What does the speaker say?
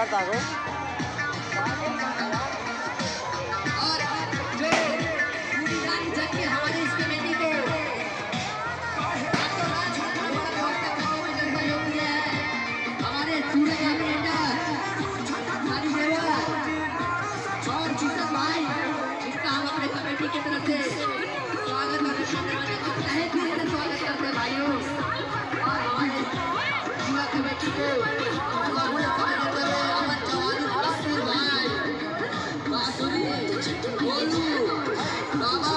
करता को और जो पूरी रात जग के हमारे इस कमेटी को रातों रात छोटा बड़ा व्यवस्था करने में जो सहयोग किया है हमारे सूर्य ऑपरेटर हमारी देवर और किशन भाई इसका हम अपने कमेटी की तरफ से स्वागत और तहे दिल से स्वागत करते हैं भाइयों। और हमारे युवा कमेटी को बहुत समय देते हुए अमन चौहान कस्तूर भाई बांसुरी गोलू बाबा